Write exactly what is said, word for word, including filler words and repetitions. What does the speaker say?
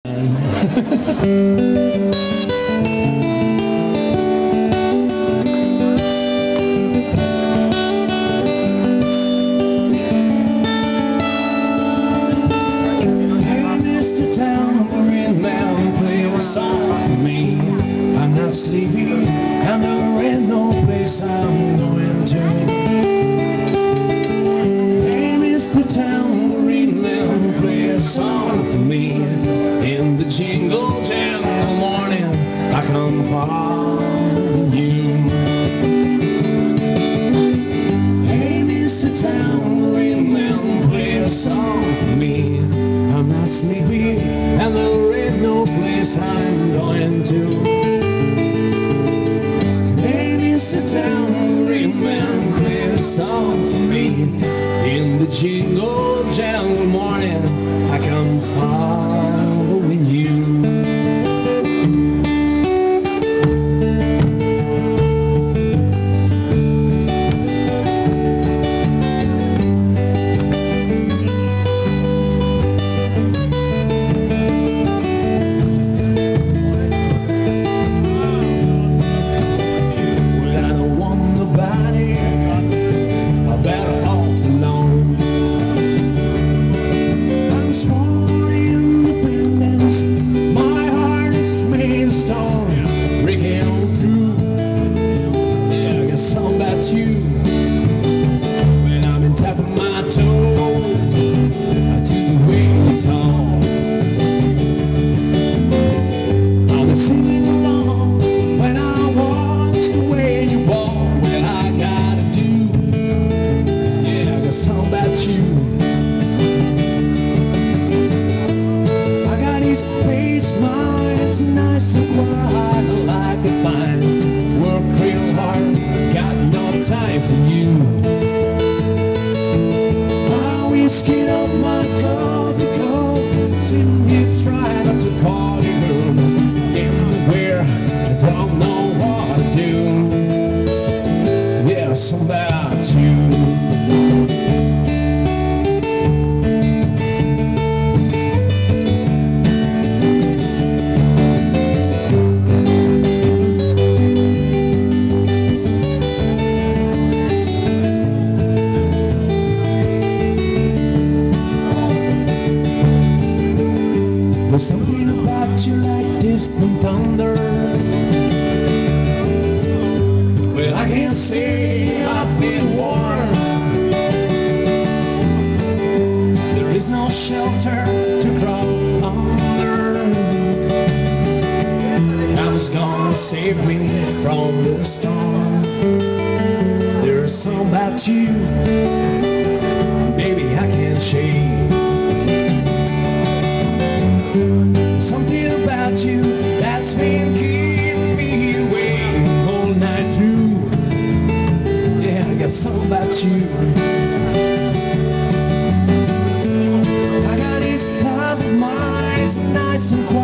Sleepy, and there ain't no place I'm going to. Hey, Mister Tambourine Man, play a song for me. In the jingle jam in the morning, I come following you. Hey, Mister Tambourine Man, play a song for me. I'm not sleepy, and there ain't no place I'm going to. Tambourine Man, play a song for me. In the jingle jangle morning, I come following you. There's something about you like distant thunder. Well, I can't say I feel warm. There is no shelter to crawl under. I was gonna save me from the storm. There's something about you, baby, I can't shake. Something about you that's been keeping me awake all night through. Yeah, I got something about you. I got these private minds, nice and quiet.